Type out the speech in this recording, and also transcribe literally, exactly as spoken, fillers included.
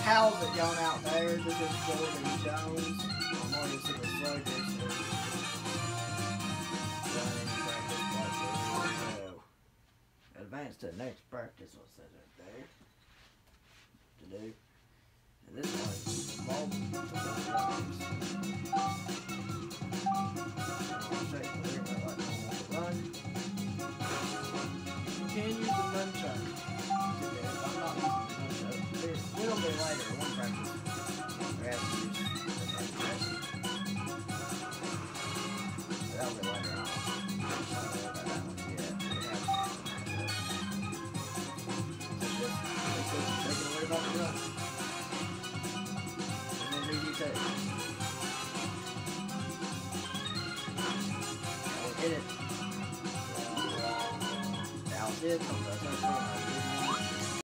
how's it going out there? This is Jordan Jones. I'm on the Super Sluggers. Running practice practice. Advance to the next practice. What's that right there? To do. And this one is ball. Run. You can use the nunchuck. I'm not using the nunchuck. There's a little bit later, one practice. We have to use the nunchuck. That'll be later on. I'm not sure about that one yet. We have to use the nunchuck. So just, just taking away about the run. And then leave you take. Now we hit it. Now it did something.